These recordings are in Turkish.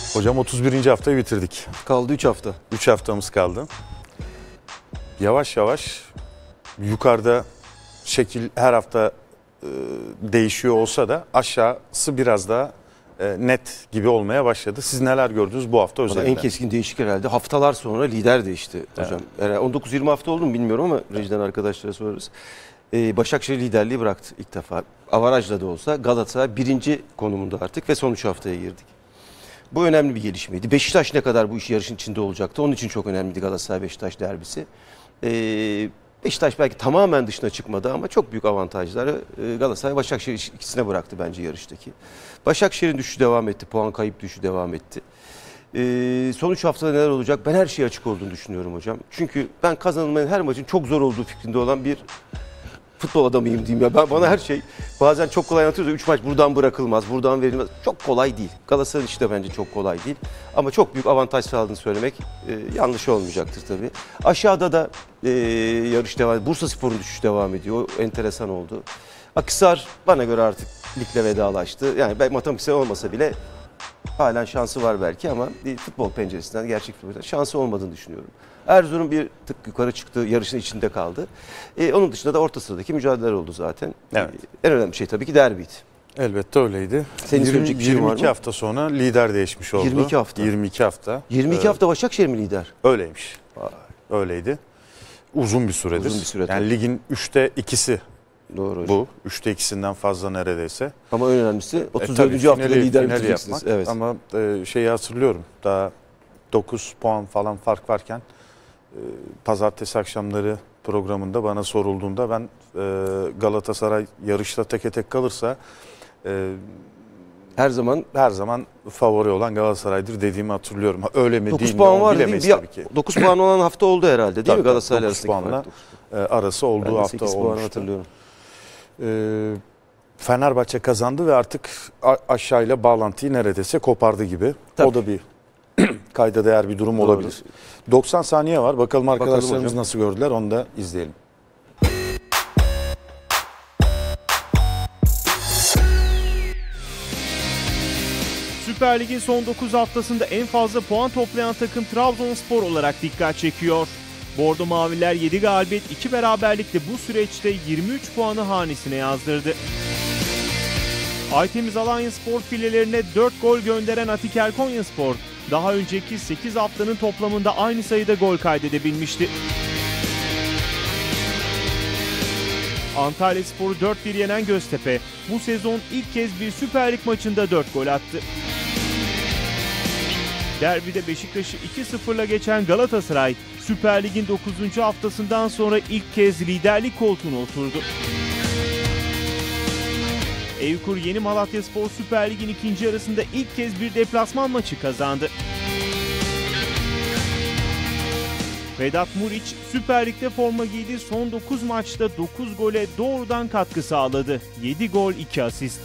Hocam 31. haftayı bitirdik. Kaldı 3 hafta. 3 haftamız kaldı. Yavaş yavaş yukarıda şekil her hafta değişiyor olsa da aşağısı biraz daha net gibi olmaya başladı. Siz neler gördünüz bu hafta özellikle? En keskin değişik herhalde. Haftalar sonra lider değişti hocam. Evet. 19-20 hafta oldu mu bilmiyorum ama rejiden arkadaşlara sorarız. Başakşehir liderliği bıraktı ilk defa. Avarajla da olsa Galatasaray 1. konumunda artık ve son 3 haftaya girdik. Bu önemli bir gelişmeydi. Beşiktaş ne kadar bu iş yarışın içinde olacaktı. Onun için çok önemliydi Galatasaray-Beşiktaş derbisi. Beşiktaş belki tamamen dışına çıkmadı ama çok büyük avantajları Galatasaray Başakşehir ikisine bıraktı bence yarıştaki. Başakşehir'in düşüşü devam etti. Puan kayıp düşüşü devam etti. Son 3 haftada neler olacak? Ben her şeye açık olduğunu düşünüyorum hocam. Çünkü ben kazanılmayan her maçın çok zor olduğu fikrinde olan bir futbol adamıyım diyeyim ya. Bana her şey bazen çok kolay anlatıyoruz. 3 maç buradan bırakılmaz, buradan verilmez. Çok kolay değil. Galatasaray'ın işi de bence çok kolay değil. Ama çok büyük avantaj sağladığını söylemek yanlış olmayacaktır tabii. Aşağıda da yarış devam ediyor. Bursaspor'un düşüş devam ediyor. O enteresan oldu. Akhisar bana göre artık ligle vedalaştı. Yani matematiksel olmasa bile halen şansı var belki ama futbol penceresinden, gerçek futbolda şansı olmadığını düşünüyorum. Erzurum bir tık yukarı çıktı, yarışın içinde kaldı. Onun dışında da orta sıradaki mücadeleler oldu zaten. Evet. En önemli şey tabii ki derbiydi. Elbette öyleydi. Senin söyleyecek bir şey var mı? 22 hafta sonra lider değişmiş oldu. 22 hafta. 22 hafta. 22 hafta Başakşehir mi lider? Öyleymiş. Öyleydi. Uzun bir süredir. Uzun bir süre. Yani ligin 3'te 2'si doğru bu. 3'te 2'sinden fazla neredeyse. Ama en önemlisi 34. haftada lider bitireceksiniz. Evet. Ama şeyi hatırlıyorum. Daha 9 puan falan fark varken pazartesi akşamları programında bana sorulduğunda ben Galatasaray yarışta teke tek kalırsa her zaman favori olan Galatasaray'dır dediğimi hatırlıyorum. Öyle mi 9 değil mi puan onu var bilemeyiz değil mi? tabii ki. 9 puan olan hafta oldu herhalde değil mi Galatasaray 9 puanla arasındaki arası olduğu hafta 8 puan olmuştu. hatırlıyorum. Fenerbahçe kazandı ve artık aşağıyla bağlantıyı neredeyse kopardı gibi. Tabii. O da bir kayda değer bir durum olabilir. 90 saniye var. Bakalım arkadaşlarımız nasıl gördüler onu da izleyelim. Süper Lig'in son 9 haftasında en fazla puan toplayan takım Trabzonspor olarak dikkat çekiyor. Bordo Maviler 7 galibiyet 2 beraberlikle bu süreçte 23 puanı hanesine yazdırdı. Aytemiz Alanyaspor filelerine 4 gol gönderen Atiker Konyaspor, daha önceki 8 haftanın toplamında aynı sayıda gol kaydedebilmişti. Antalyaspor'u 4-1 yenen Göztepe, bu sezon ilk kez bir Süper Lig maçında 4 gol attı. Derbide Beşiktaş'ı 2-0'la geçen Galatasaray, Süper Lig'in 9. haftasından sonra ilk kez liderlik koltuğuna oturdu. Eyüpkur Yeni Malatyaspor Süper Lig'in ikinci yarısında ilk kez bir deplasman maçı kazandı. Vedat Muriç Süper Lig'de forma giydi, son 9 maçta 9 gole doğrudan katkı sağladı. 7 gol 2 asist.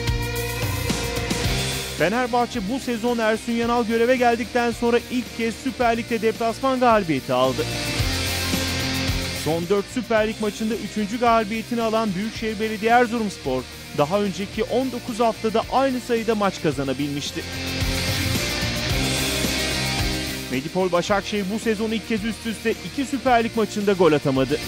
Fenerbahçe bu sezon Ersun Yanal göreve geldikten sonra ilk kez Süper Lig'de deplasman galibiyeti aldı. Son 4 Süper Lig maçında 3. galibiyetini alan Büyükşehir Belediye Erzurumspor, daha önceki 19 haftada aynı sayıda maç kazanabilmişti. Medipol Başakşehir bu sezon ilk kez üst üste 2 Süper Lig maçında gol atamadı.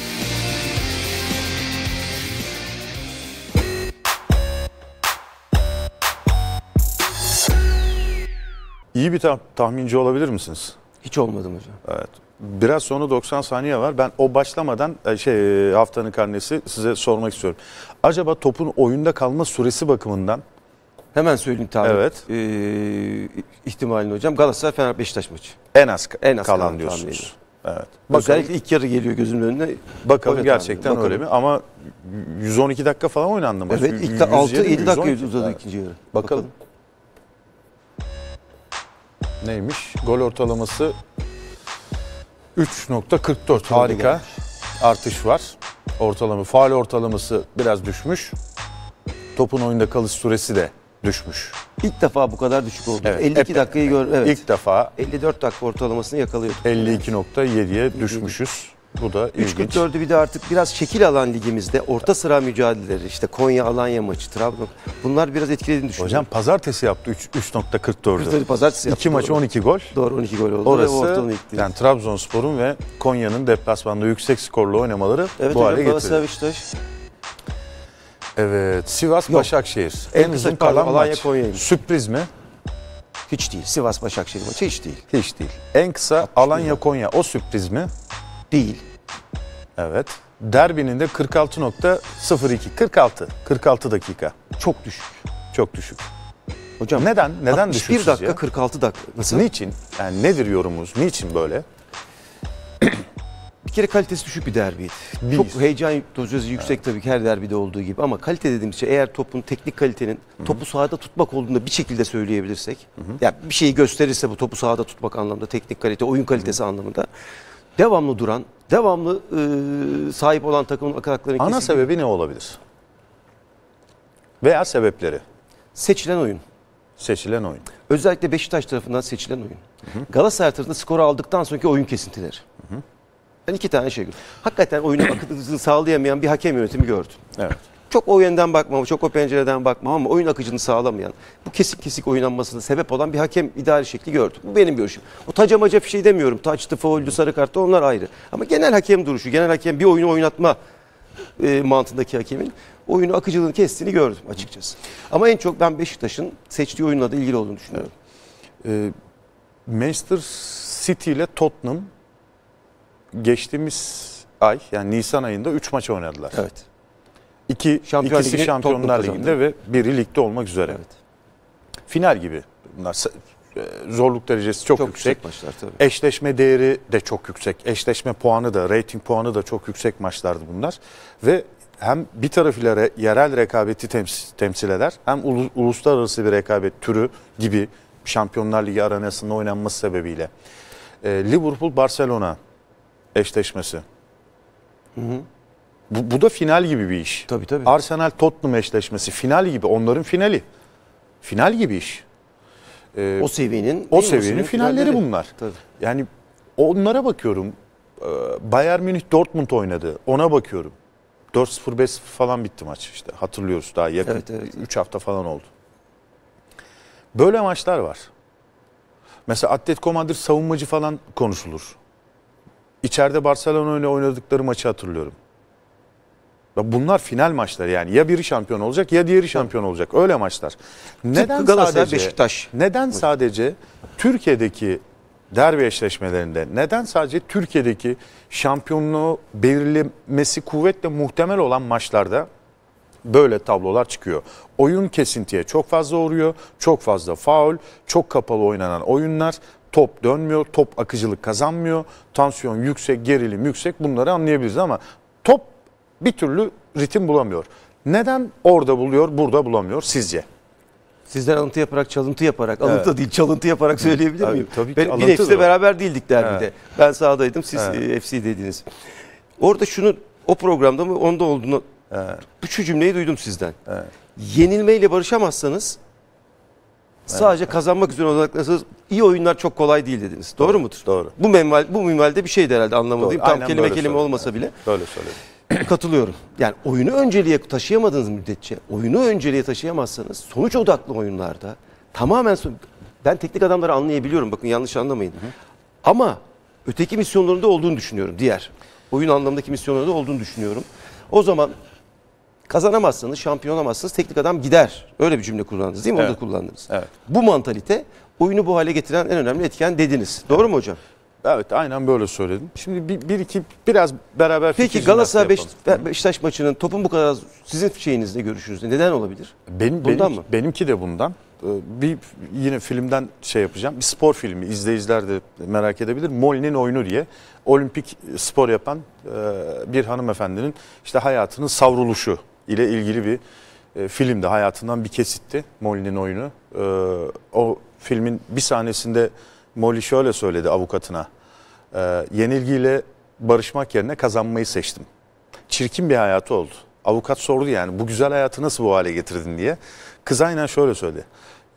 İyi bir tahminci olabilir misiniz? Hiç olmadım hocam. Evet. Biraz sonra 90 saniye var. Ben o başlamadan haftanın karnesi size sormak istiyorum. Acaba topun oyunda kalma süresi bakımından hemen söyleyeyim tabii. Evet. İhtimalini hocam. Galatasaray Fener Beşiktaş maçı. En az kalan diyorsunuz. Evet. Özellikle ilk yarı geliyor gözümün önüne. Bakalım gerçekten öyle mi? Ama 112 dakika falan oynandı maç. Evet, ilk 6-7 dakika uzadı ikinci yarı. Bakalım. Neymiş? Gol ortalaması 3.44. Harika. Artış var. Faul ortalaması biraz düşmüş. Topun oyunda kalış süresi de düşmüş. İlk defa bu kadar düşük oldu. Evet, 52 dakikayı gör. Evet. İlk defa 54 dakika ortalamasını yakalıyor. 52.7'ye düşmüşüz. Bu da ilginç. 3.44'ü bir de artık biraz şekil alan ligimizde orta sıra mücadeleleri, işte Konya Alanya maçı, Trabzon, bunlar biraz etkilediğini düşünüyorum. Hocam pazartesi yaptı 3.44'ü. Pazartesi yaptı. 2 maç 12 gol. Doğru, 12 gol oldu. Orası ve ortalığı yıktı. yani Trabzonspor'un ve Konya'nın deplasmanda yüksek skorlu oynamaları Evet bu hale hocam, getirdi. Galatasaray Beşiktaş. Evet, Sivas Yok. Başakşehir. En En kısa uzun pardon, kalan Alanya maç. Konya'ymış. Sürpriz mi? Hiç değil. Sivas Başakşehir maçı hiç değil. Hiç değil. En kısa Alanya Konya, o sürpriz mi? Değil. Evet. Derbinin de 46.02. 46 dakika. Çok düşük. Çok düşük. Hocam Neden? Neden 61 düşük dakika sizce? 46 dakika. Nasıl? Niçin? Yani nedir yorumunuz? Niçin böyle? Bir kere kalitesi düşük bir derbiydi. Bir. Çok heyecan dozajı yüksek tabii ki her derbide olduğu gibi ama kalite dediğimiz şey eğer topun teknik kalitenin topu sahada tutmak olduğunda bir şekilde söyleyebilirsek, yani bir şeyi gösterirse bu topu sahada tutmak anlamında, teknik kalite, oyun kalitesi anlamında devamlı duran, devamlı sahip olan takımın ataklarını Ana sebebi ne olabilir? Veya sebepleri? seçilen oyun. Seçilen oyun. Özellikle Beşiktaş tarafından seçilen oyun. Galatasaray tarafında skoru aldıktan sonraki oyun kesintileri. Ben iki tane şey gördüm. Hakikaten oyunun akıcılığını sağlayamayan bir hakem yönetimi gördüm. Evet. Çok o yönden bakmam, çok o pencereden bakmam ama oyun akıcılığını sağlamayan, bu kesik kesik oynanmasına sebep olan bir hakem idari şekli gördüm. Bu benim görüşüm. O tacamaca bir şey demiyorum. Taçtı, fauldü, sarı kartı onlar ayrı. Ama genel hakem duruşu, genel hakem bir oyunu oynatma mantığındaki hakemin oyunu akıcılığını kestiğini gördüm açıkçası. Ama en çok ben Beşiktaş'ın seçtiği oyunla da ilgili olduğunu düşünüyorum. Manchester City ile Tottenham geçtiğimiz ay, yani Nisan ayında 3 maç oynadılar. Evet. İkisi Ligi'ni Şampiyonlar Tottenham Ligi'nde kazandı. ve biri ligde olmak üzere. Evet. Final gibi. Bunlar zorluk derecesi çok yüksek. maçlar tabii. Eşleşme değeri de çok yüksek. Eşleşme puanı da, rating puanı da çok yüksek maçlardı bunlar. Ve hem bir tarafıyla yerel rekabeti temsil eder, hem uluslararası bir rekabet türü gibi Şampiyonlar Ligi arenasında oynanması sebebiyle. Liverpool-Barcelona eşleşmesi. Bu da final gibi bir iş. Tabii tabii. Arsenal-Tottenham eşleşmesi final gibi, onların finali. Final gibi iş. O seviyenin O seviyenin finalleri bunlar. Tabii. Yani onlara bakıyorum. Bayern Münih Dortmund oynadı. Ona bakıyorum. 4-0 5-0 falan bitti maç işte. Hatırlıyoruz, daha yakın. Evet, evet. 3 hafta falan oldu. Böyle maçlar var. Mesela Atletico Madrid savunmacı falan konuşulur. İçeride Barcelona ile oynadıkları maçı hatırlıyorum. Bunlar final maçları yani. Ya biri şampiyon olacak ya diğeri şampiyon olacak. Öyle maçlar. Neden Galatasaray, sadece Beşiktaş. Neden sadece Türkiye'deki derbi eşleşmelerinde, neden sadece Türkiye'deki şampiyonluğu belirlemesi kuvvetle muhtemel olan maçlarda böyle tablolar çıkıyor? Oyun kesintiye çok fazla uğruyor, çok fazla faul, çok kapalı oynanan oyunlar, top dönmüyor, top akıcılık kazanmıyor, tansiyon yüksek, gerilim yüksek, bunları anlayabiliriz ama top bir türlü ritim bulamıyor. Neden orada buluyor, burada bulamıyor sizce? Sizden alıntı yaparak, çalıntı yaparak, alıntı değil çalıntı yaparak söyleyebilir Tabii, miyim? tabii ki Bir alıntı FC'de da. beraber değildik derbide. Evet. Ben sahadaydım, siz FC dediniz. Orada şunu, o programda mı onda olduğunu, şu cümleyi duydum sizden. Yenilmeyle barışamazsanız, sadece kazanmak üzere odaklanırsanız iyi oyunlar çok kolay değil dediniz. Doğru mudur? Doğru. Bu minvalde bir şeydi herhalde, anlamadığım. Tam Aynen kelime böyle kelime söyledim. olmasa bile. Böyle söyledim. Katılıyorum. Yani oyunu önceliğe taşıyamadığınız müddetçe, oyunu önceliğe taşıyamazsanız sonuç odaklı oyunlarda tamamen ben teknik adamları anlayabiliyorum. Bakın yanlış anlamayın. Ama öteki misyonlarında olduğunu düşünüyorum. Diğer oyun anlamındaki misyonlarında olduğunu düşünüyorum. O zaman kazanamazsanız, şampiyon olamazsınız. Teknik adam gider. Öyle bir cümle kullandınız değil mi? Evet. Onu da kullandınız. Evet. Bu mantalite oyunu bu hale getiren en önemli etken dediniz. Doğru mu hocam? Evet, aynen böyle söyledim. Şimdi biraz beraber Peki fikir Galatasaray jimnastiği yapalım. Beşiktaş maçının topun bu kadar sizin şeyinizde, görüşünüzde neden olabilir? Bundan mı? Benimki de bundan. Yine filmden şey yapacağım. Bir spor filmi, izleyiciler de merak edebilir. Molly'nin Oyunu diye olimpik spor yapan bir hanımefendinin işte hayatının savruluşu ile ilgili bir filmdi. Hayatından bir kesitti Molly'nin Oyunu. O filmin bir sahnesinde Molly şöyle söyledi avukatına. Yenilgiyle barışmak yerine kazanmayı seçtim. Çirkin bir hayatı oldu. Avukat sordu yani bu güzel hayatı nasıl bu hale getirdin diye. Kız aynen şöyle söyledi.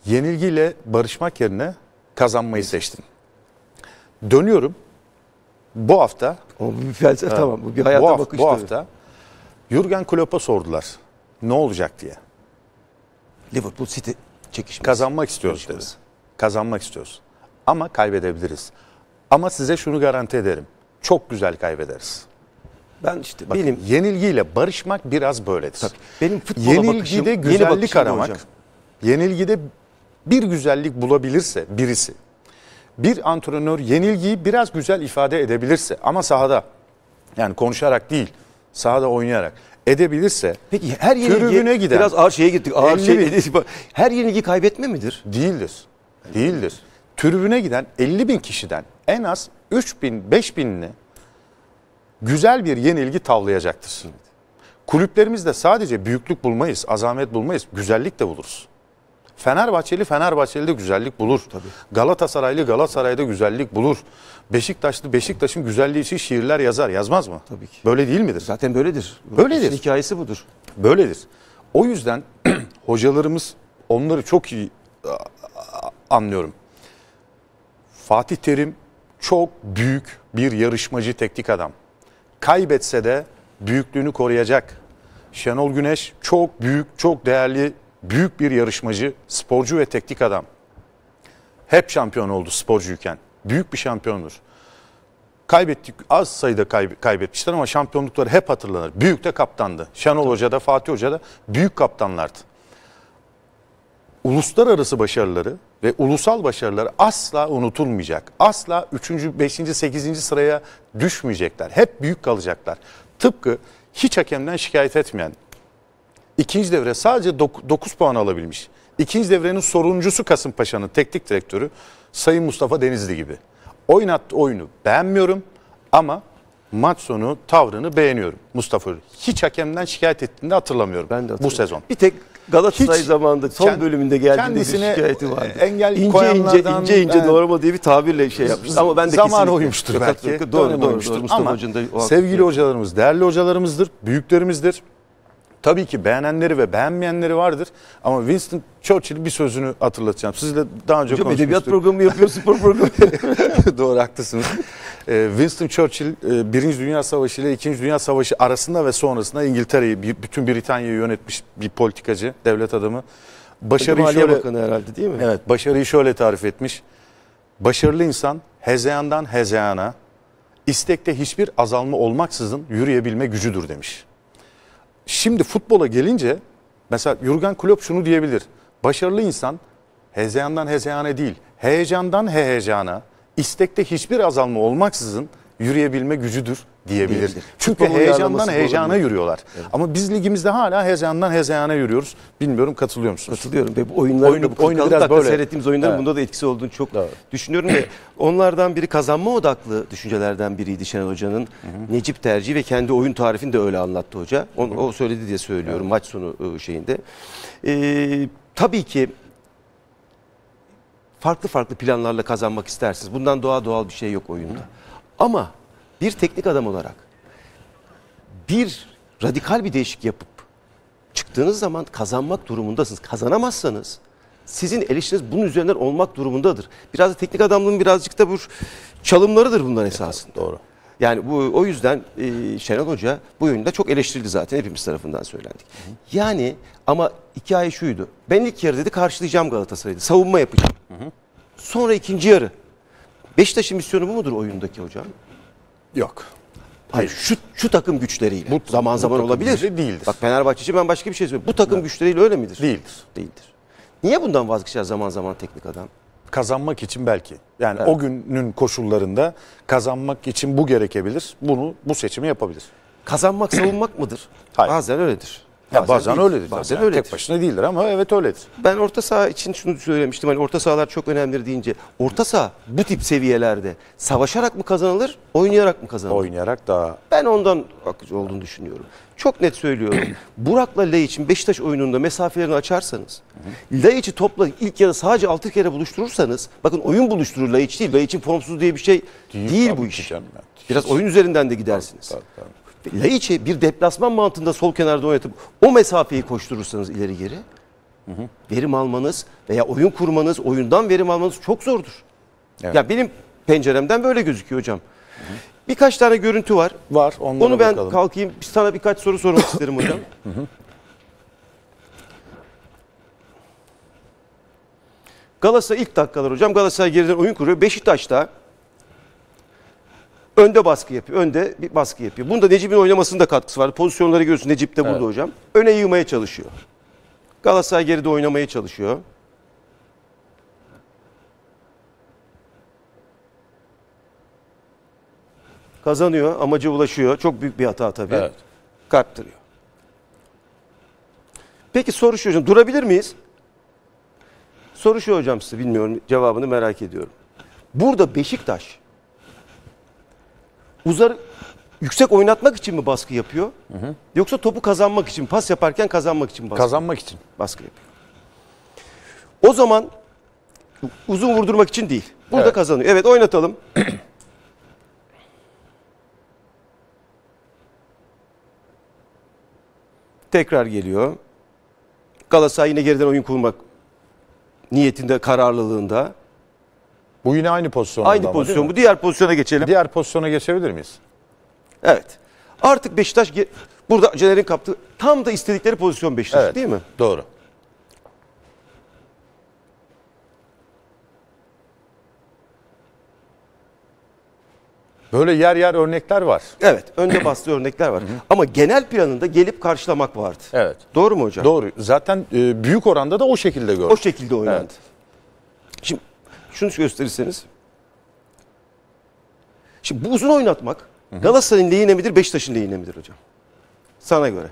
Yenilgiyle barışmak yerine kazanmayı seçtim. Dönüyorum. bu hafta O bir felsefe tamam. Bu bir hayata bakış bu tabii. hafta Jürgen Klopp'a sordular. Ne olacak diye. Liverpool City çekişmesi. Kazanmak istiyoruz dedi. Kazanmak istiyoruz. Ama kaybedebiliriz. Ama size şunu garanti ederim. Çok güzel kaybederiz. Ben işte Bakın, benim yenilgiyle barışmak biraz böyledir. tabii, benim futbola bakışım, Yenilgide yeni güzellik bakışım da aramak, hocam. yenilgide bir güzellik bulabilirse birisi, bir antrenör yenilgiyi biraz güzel ifade edebilirse ama sahada, yani konuşarak değil, sahada oynayarak edebilirse, Peki her tribüne yenilgi giden, biraz ağır şeye gittik. Ağır 50 şey. Her yenilgi kaybetme midir? değildir. Değildir. Tribüne giden 50 bin kişiden en az 3 bin, 5 binini güzel bir yenilgi tavlayacaktır. Kulüplerimizde sadece büyüklük bulmayız, azamet bulmayız, güzellik de buluruz. Fenerbahçeli'de güzellik bulur. Tabii. Galatasaray'da güzellik bulur. Beşiktaşlı Beşiktaş'ın güzelliği için şiirler yazar, yazmaz mı? Tabii ki. Böyle değil midir? Zaten böyledir. Böyledir. İşin hikayesi budur. Böyledir. O yüzden hocalarımız onları çok iyi anlıyorum. Fatih Terim çok büyük bir yarışmacı, teknik adam. Kaybetse de büyüklüğünü koruyacak. Şenol Güneş çok büyük, çok değerli, büyük bir yarışmacı, sporcu ve teknik adam. Hep şampiyon oldu sporcuyken. Büyük bir şampiyondur. Kaybettik, az sayıda kaybetmişler ama şampiyonlukları hep hatırlanır. Büyük de kaptandı. Şenol Hoca da Fatih Hoca da büyük kaptanlardı. Uluslararası başarıları ve ulusal başarıları asla unutulmayacak. Asla 3. 5. 8. sıraya düşmeyecekler. Hep büyük kalacaklar. Tıpkı hiç hakemden şikayet etmeyen, ikinci devre sadece 9 puan alabilmiş. İkinci devrenin sorumcusu Kasımpaşa'nın teknik direktörü Sayın Mustafa Denizli gibi. Oynattığı oyunu beğenmiyorum ama maç sonu tavrını beğeniyorum Mustafa. Hiç hakemden şikayet ettiğini hatırlamıyorum Ben de bu hatırlıyorum. sezon. Bir tek Galatasaray Hiç zamanında son bölümünde geldiğinde bir kendisine şikayeti vardı. engel koyanlardan, ince doğrama diye bir tabirle şey yapmış. Ama ben de zaman kesinlikle uymuştur yok, belki. yok, Dönem doğru uymuştur. Mustafa Ama Hoca'nın da o sevgili hocalarımız, değerli hocalarımızdır, büyüklerimizdir. Tabii ki beğenenleri ve beğenmeyenleri vardır. Ama Winston Churchill'in bir sözünü hatırlatacağım. Sizle daha önce Hocam edebiyat konuşmuştuk. programı yapıyor, spor programı. Doğru, haklısınız. Winston Churchill 1. Dünya Savaşı ile 2. Dünya Savaşı arasında ve sonrasında İngiltere'yi, bütün Britanya'yı yönetmiş bir politikacı, devlet adamı. Başarıyı Maliye şöyle, Bakanı herhalde değil mi? evet, başarıyı şöyle tarif etmiş. Başarılı insan hezeyandan hezeyana, istekte hiçbir azalma olmaksızın yürüyebilme gücüdür demiş. Şimdi futbola gelince mesela Jürgen Klopp şunu diyebilir. Başarılı insan hezeyandan hezeyana değil, heyecandan heyecana, istekte hiçbir azalma olmaksızın yürüyebilme gücüdür diyebilir. Diyebilir. Çünkü Futbolun heyecandan uyarlaması heyecana olabilir. yürüyorlar. Evet. Ama biz ligimizde hala heyecandan hezeyana yürüyoruz. Bilmiyorum, katılıyor musunuz? Katılıyorum. Ve bu oyunların da bu 40 biraz dakika böyle. seyrettiğimiz oyunların Evet. bunda da etkisi olduğunu çok Evet. düşünüyorum ve onlardan biri kazanma odaklı düşüncelerden biriydi Şenol Hoca'nın. Necip tercihi ve kendi oyun tarifini de öyle anlattı hoca. O söyledi diye söylüyorum maç sonu şeyinde. Tabii ki farklı planlarla kazanmak istersiniz. Bundan doğal bir şey yok oyunda. Ama bir teknik adam olarak bir radikal bir değişik yapıp çıktığınız zaman kazanmak durumundasınız. Kazanamazsanız sizin eleştiriniz bunun üzerinden olmak durumundadır. Biraz da teknik adamlığın birazcık da bu çalımlarıdır bunlar esasında. Doğru. Yani o yüzden Şenol Hoca bu yönde çok eleştirildi zaten, hepimiz tarafından söylendik. Yani ama hikaye şuydu. Ben ilk yarı dedi karşılayacağım Galatasaray'ı. Savunma yapacağım. Sonra ikinci yarı. Beşiktaş'ın misyonu bu mudur oyundaki hocam? Yok. Hayır, şu takım güçleriyle. Bu zaman takım olabilir. gücü değildir. Bak Fenerbahçe için ben başka bir şey söylüyorum. Bu takım güçleriyle öyle midir? Değildir. Değildir. Niye bundan vazgeçer zaman teknik adam? Kazanmak için belki. Yani o günün koşullarında kazanmak için bu gerekebilir. Bu seçimi yapabilir. Kazanmak savunmak mıdır? Hayır. Bazen öyledir. Ya bazen değil. öyledir. Bazen Yani öyledir. tek başına değildir ama evet öyledir. Ben orta saha için şunu söylemiştim. Hani orta sahalar çok önemlidir deyince. Orta saha bu tip seviyelerde savaşarak mı kazanılır, oynayarak mı kazanılır? Oynayarak daha Ben ondan akıcı olduğunu düşünüyorum. Çok net söylüyorum. Burak'la Laiç'in Beşiktaş oyununda mesafelerini açarsanız, Laiç'i topla ilk yarı sadece 6 kere buluşturursanız, bakın oyun buluşturur Laiç değil. Laiç'in formsuz diye bir şey değil bu tabii iş. ki canım. Biraz oyun üzerinden de gidersiniz. Tabii. Laiç'i bir deplasman mantığında sol kenarda oynatıp o mesafeyi koşturursanız ileri geri verim almanız veya oyun kurmanız, oyundan verim almanız çok zordur. Evet. Ya benim penceremden böyle gözüküyor hocam. Birkaç tane görüntü var. Var. Onlara Onu ben bakalım. kalkayım. Sana birkaç soru sormak isterim hocam. Galatasaray ilk dakikalar hocam. Galatasaray geriden oyun kuruyor. Beşiktaş'ta önde baskı yapıyor. Önde bir baskı yapıyor. Bunda Necip'in oynamasının da katkısı var. Pozisyonları görüyorsun. Necip de burada Evet. hocam. Öne yığmaya çalışıyor. Galatasaray geride oynamaya çalışıyor. Kazanıyor. Amaca ulaşıyor. Çok büyük bir hata tabii. Evet. Kaptırıyor. Peki soru şu hocam. Durabilir miyiz? Soru şu hocam size. Bilmiyorum. Cevabını merak ediyorum. Burada Beşiktaş uzarı yüksek oynatmak için mi baskı yapıyor? Yoksa topu kazanmak için, pas yaparken kazanmak için mi Kazanmak için. baskı yapıyor? O zaman uzun vurdurmak için değil. Burada Evet. kazanıyor. Evet, oynatalım. Tekrar geliyor. Galatasaray yine geriden oyun kurmak niyetinde, kararlılığında. Bu yine aynı pozisyon. Aynı pozisyon bu. Diğer pozisyona geçelim. Diğer pozisyona geçebilir miyiz? Evet. Artık Beşiktaş burada Caner'in kaptığı tam da istedikleri pozisyon Beşiktaş Evet. değil mi? Doğru. Böyle yer yer örnekler var. Evet. Önde bastığı örnekler var. Ama genel planında gelip karşılamak vardı. Evet. Doğru mu hocam? Doğru. Zaten büyük oranda da o şekilde gördük. O şekilde oynandı. Evet. Şimdi şunu gösterirseniz. Şimdi bu uzun oynatmak Galatasaray'ın lehine midir, Beşiktaş'ın lehine midir hocam? Sana göre.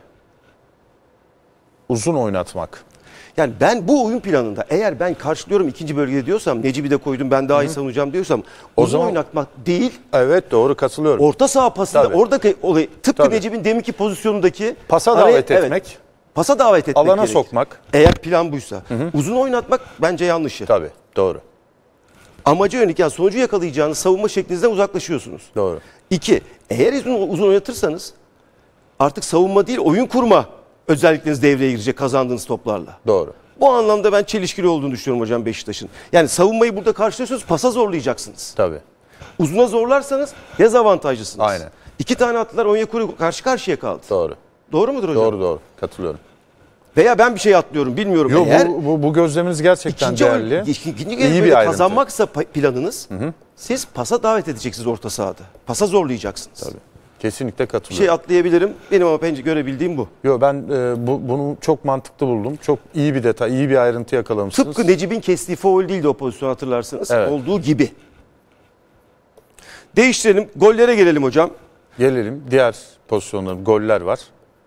Uzun oynatmak. Yani ben bu oyun planında eğer ben karşılıyorum ikinci bölgede diyorsam, Necip'i de koydum ben daha iyi savunacağım diyorsam O uzun zaman- oynatmak değil, Evet, doğru, katılıyorum. orta saha pasında Tabii. oradaki olay tıpkı Tabii. Necip'in deminki pozisyonundaki Pasa araya- davet evet, etmek, pasa davet etmek alana gerekir. sokmak. Eğer plan buysa. Uzun oynatmak bence yanlışı. Tabii, doğru. Amaca yönelik, yani sonucu yakalayacağınız savunma şeklinizden uzaklaşıyorsunuz. Doğru. 2. Eğer uzun oynatırsanız artık savunma değil oyun kurma özellikleriniz devreye girecek kazandığınız toplarla. Doğru. Bu anlamda ben çelişkili olduğunu düşünüyorum hocam Beşiktaş'ın. Yani savunmayı burada karşılıyorsunuz, pasa zorlayacaksınız. Tabii. Uzuna zorlarsanız dezavantajlısınız. Aynen. 2 tane attılar, Onyekuru karşı karşıya kaldı. Doğru. Doğru mudur hocam? Doğru, doğru. Katılıyorum. Veya ben bir şey atlıyorum bilmiyorum. Yo, Eğer bu gözleminiz gerçekten ikinci değerli. ikinci İyi kez bir böyle ayrıntı. kazanmaksa planınız, siz pasa davet edeceksiniz orta sahada. Pasa zorlayacaksınız. Tabii. Kesinlikle Bir katılıyorum. şey atlayabilirim. Benim ama görebildiğim bu. Yo, ben bunu çok mantıklı buldum. Çok iyi bir detay, iyi bir ayrıntı yakalamışsınız. Tıpkı Necip'in kestiği faul değildi o pozisyon, hatırlarsınız. Evet. Olduğu gibi. Değiştirelim. Gollere gelelim hocam. Gelelim. Diğer pozisyonlar, goller var.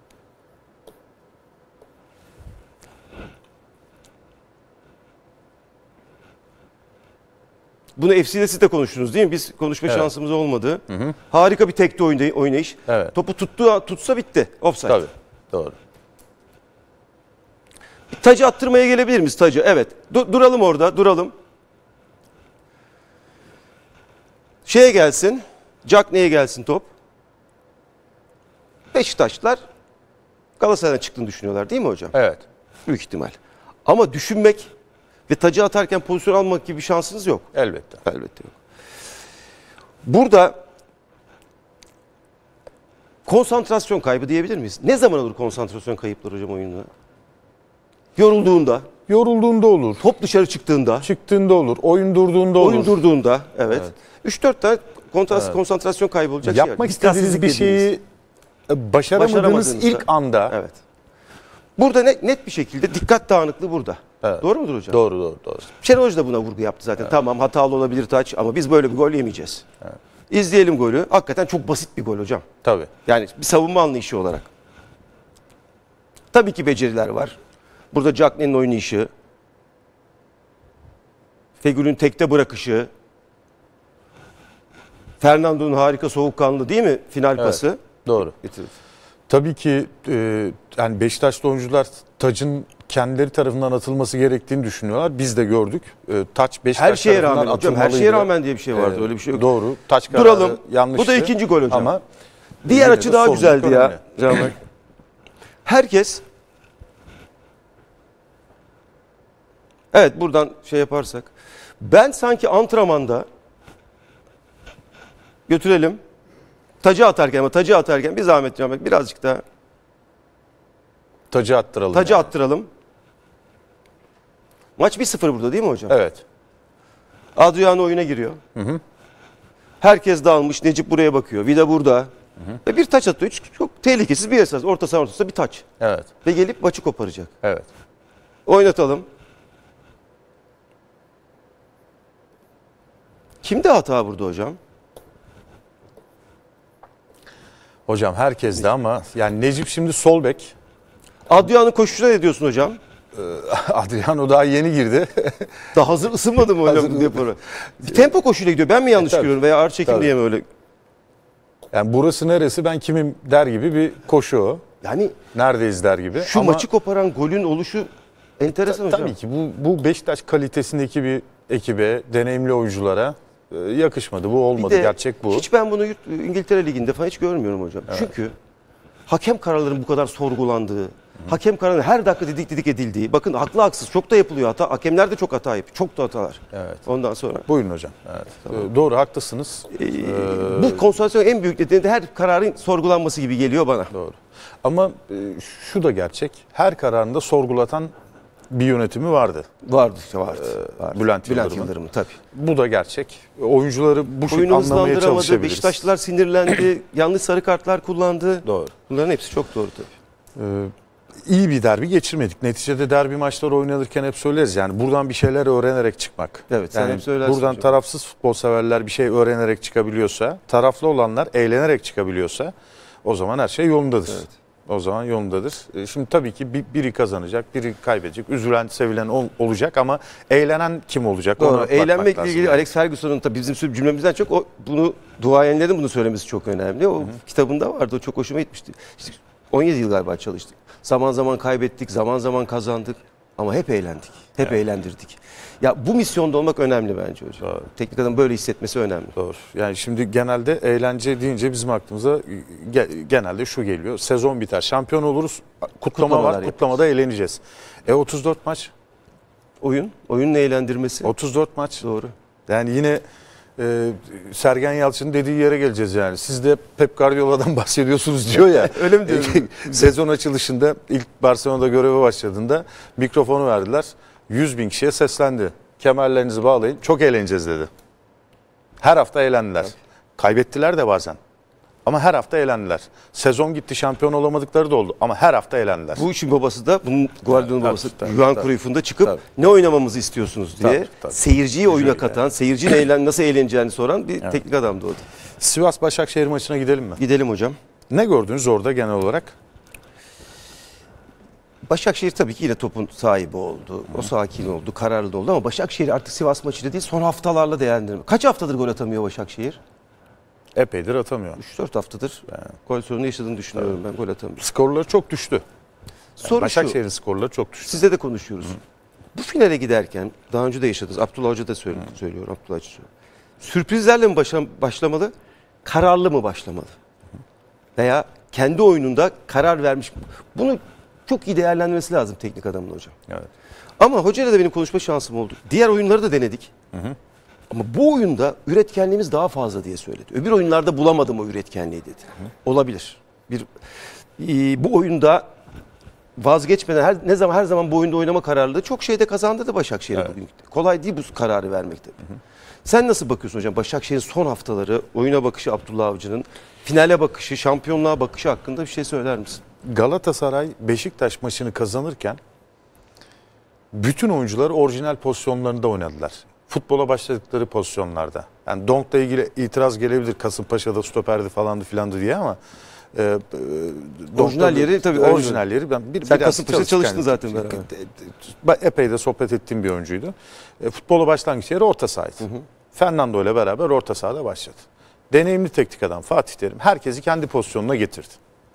Bunu FC'de siz de konuştunuz değil mi? Biz konuşma Evet. şansımız olmadı. Harika bir tekte oynayış. Evet. Topu tutsa bitti. Offside. Tabii. Doğru. Tacı attırmaya gelebilir miyiz tacı? Evet. Duralım orada. Duralım. Şeye gelsin. Cagney'e gelsin top. Beşiktaşlılar Galatasaray'dan çıktığını düşünüyorlar değil mi hocam? Evet. Büyük ihtimal. Ama düşünmek ve tacı atarken pozisyon almak gibi bir şansınız yok. Elbette. Elbette yok. Burada konsantrasyon kaybı diyebilir miyiz? Ne zaman olur konsantrasyon kayıpları hocam oyunda? Yorulduğunda, Yorulduğunda olur. top dışarı çıktığında, Çıktığında olur. Oyun durduğunda olur. oyun durduğunda, evet. 3-4 tane konsantrasyon kaybı olacak şey var. Yapmak istediğiniz bir şeyi başaramadığınız Başaramadığınızda. ilk anda. Evet. Burada net bir şekilde dikkat dağınıklığı burada. Evet. Doğru mudur hocam? Doğru, doğru, doğru. Şenol Hoca da buna vurgu yaptı zaten. Tamam, hatalı olabilir taç ama biz böyle bir gol yemeyeceğiz. İzleyelim golü. Hakikaten çok basit bir gol hocam. Tabii. Yani bir savunma anlayışı olarak. Tabii ki beceriler var. Burada Cagney'in oynayışı, Fegül'ün tekte bırakışı, Fernando'nun harika soğukkanlı değil mi final pası? Doğru. Getirdi. Tabii ki yani Beşiktaşlı oyuncular tacın kendileri tarafından atılması gerektiğini düşünüyorlar. Biz de gördük. Taç Beşiktaş Her şeye tarafından rağmen hocam, her şeye atılmalıydı. rağmen diye bir şey vardı. Öyle bir şey yok. Doğru. Taç kararı Duralım. yanlıştı. Bu da ikinci gol hocam. Ama Diğer yine açı de daha sorumluluk güzeldi ya. önemli. Caner. Herkes evet buradan şey yaparsak ben sanki antrenmanda götürelim. Tacı atarken bir zahmet Can, birazcık daha Tacı attıralım. tacı yani. attıralım. Maç 1-0 burada değil mi hocam? Evet. Adriano oyuna giriyor. Herkes dağılmış. Necip buraya bakıyor. Vida burada. Ve bir taç atıyor. Çok tehlikesiz bir esas. Orta saha ortasında bir taç. Evet. Ve gelip maçı koparacak. Evet. Oynatalım. Kimde hata burada hocam? Hocam herkes de ama yani Necip şimdi sol bek. Adriano'nun koşuşuna ne diyorsun hocam? Adriano daha yeni girdi. Daha hazır ısınmadı mı hocam? Bir tempo koşuyla gidiyor. Ben mi yanlış tabii. görüyorum? Veya ağır çekim Tabii. diye mi öyle? Yani burası neresi ben kimim der gibi bir koşu o. Yani Neredeyiz der gibi. şu Ama maçı koparan golün oluşu enteresan hocam. tabii ki bu Beşiktaş kalitesindeki bir ekibe, deneyimli oyunculara yakışmadı. Bu olmadı. Bir de Gerçek bu. Hiç ben bunu İngiltere Ligi'nde falan hiç görmüyorum hocam. Evet. Çünkü hakem kararlarının bu kadar sorgulandığı, hakem kararının her dakika didik edildiği, bakın haklı haksız çok da yapılıyor hata. Hakemler de çok hata yapıyor. Çok da hatalar. Evet. Ondan sonra. Buyurun hocam. Evet. Doğru haklısınız. Bu konsantrasyon en büyük nedeni de her kararın sorgulanması gibi geliyor bana. Doğru. Ama şu da gerçek. Her kararında sorgulatan bir yönetimi vardı. Vardı. Bülent Yıldırım'ın tabii. Bu da gerçek. Oyuncuları bu şekilde Oyunu anlamaya hızlandıramadı. çalışabiliriz. Beşiktaşlılar sinirlendi. Yanlış sarı kartlar kullandı. Doğru. Bunların hepsi çok doğru tabii. İyi bir derbi geçirmedik. Neticede derbi maçları oynanırken hep söyleriz. Yani buradan bir şeyler öğrenerek çıkmak. Evet, sen yani hep söylersin buradan hocam. tarafsız futbol severler bir şey öğrenerek çıkabiliyorsa, taraflı olanlar eğlenerek çıkabiliyorsa o zaman her şey yolundadır. Evet. O zaman yolundadır. Şimdi tabii ki biri kazanacak, biri kaybedecek. Üzülen, sevilen olacak ama eğlenen kim olacak? Ona Doğru. bakmak Eğlenmekle lazım ilgili yani. Alex Ferguson'un tabii bizim cümlemizden çok bunu duayenlerin bunu söylemesi çok önemli. O kitabında vardı. O çok hoşuma gitmişti. İşte 17 yıl galiba çalıştık. Zaman zaman kaybettik, zaman zaman kazandık ama hep eğlendik. Hep eğlendirdik. Ya bu misyonda olmak önemli bence hocam. Doğru. Teknik adamın böyle hissetmesi önemli. Doğru. Yani şimdi genelde eğlence deyince bizim aklımıza genelde şu geliyor. Sezon biter, şampiyon oluruz, kutlama Kutlamalar var, yaparız. kutlamada eğleneceğiz. 34 maç, Oyunun eğlendirmesi. 34 maç. Doğru. Yani yine Sergen Yalçın'ın dediği yere geleceğiz yani. Siz de Pep Guardiola'dan bahsediyorsunuz diyor ya. Öyle mi diyorsun? Sezon açılışında ilk Barcelona'da göreve başladığında mikrofonu verdiler. 100.000 kişiye seslendi. Kemerlerinizi bağlayın. Çok eğleneceğiz dedi. Her hafta eğlendiler. Kaybettiler de bazen. Ama her hafta eğlendiler. Sezon gitti, şampiyon olamadıkları da oldu. Ama her hafta eğlendiler. Bu işin babası da, bunun Guardiola'nın babası tabii, Johan tabii. Cruyff'un da çıkıp Tabii. ne oynamamızı istiyorsunuz diye Tabii. seyirciyi oyuna Güzel katan, seyircinin nasıl eğleneceğini soran bir teknik adamdı o da. Sivas-Başakşehir maçına gidelim mi? Gidelim hocam. Ne gördünüz orada genel olarak? Başakşehir tabii ki yine topun sahibi oldu. O sakin oldu, kararlı da oldu ama Başakşehir artık Sivas maçıyla değil son haftalarla değerlendirme. Kaç haftadır gol atamıyor Başakşehir? Epeydir atamıyor. 3-4 haftadır gol sorunu yaşadığını düşünüyorum ben, gol atamıyor. Skorları çok düştü. Soru şu, Başakşehir'in skorları çok düştü. sizle de konuşuyoruz. Bu finale giderken, daha önce de yaşadınız, Abdullah Hoca da söylüyor, Abdullah Hoca söylüyor. Sürprizlerle mi başlamalı, kararlı mı başlamalı? Veya kendi oyununda karar vermiş mi? Bunu çok iyi değerlendirmesi lazım teknik adamın hocam. Evet. Ama hocayla da benim konuşma şansım oldu. Diğer oyunları da denedik. Ama bu oyunda üretkenliğimiz daha fazla diye söyledi. Öbür oyunlarda bulamadım o üretkenliği dedi. Olabilir. Bu oyunda vazgeçmeden her zaman bu oyunda oynama kararlılığı çok şeyde kazandırdı Başakşehir'e bugün. Kolay değil bu kararı vermek tabii. Sen nasıl bakıyorsun hocam Başakşehir'in son haftaları, oyuna bakışı Abdullah Avcı'nın, finale bakışı, şampiyonluğa bakışı hakkında bir şey söyler misin? Galatasaray Beşiktaş maçını kazanırken bütün oyuncular orijinal pozisyonlarında oynadılar. Futbola başladıkları pozisyonlarda. Yani Donk'la ilgili itiraz gelebilir. Kasımpaşa'da stoperdi falandı filandı diye ama Orijinal yeri tabii. Orijinal yeri. Ben Sen Kasımpaşa'da çalıştın zaten beraber. Epey de sohbet ettiğim bir oyuncuydu. Futbola başlangıç yeri orta sahaydı. Fernando ile beraber orta sahada başladı. Deneyimli teknik adam Fatih Terim herkesi kendi pozisyonuna getirdi.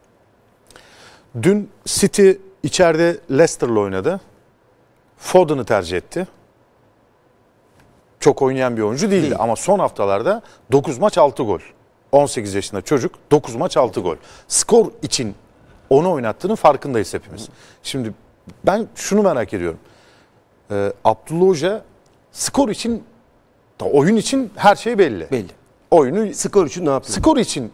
Dün City içeride Leicester'la oynadı. Foden'ı tercih etti. Çok oynayan bir oyuncu değildi ama son haftalarda 9 maç 6 gol. 18 yaşında çocuk 9 maç 6 gol. Skor için onu oynattığının farkındayız hepimiz. Şimdi ben şunu merak ediyorum. Abdullah Hoca skor için, oyun için her şey belli. Belli. Oyunu Skor için ne yapıyor? skor için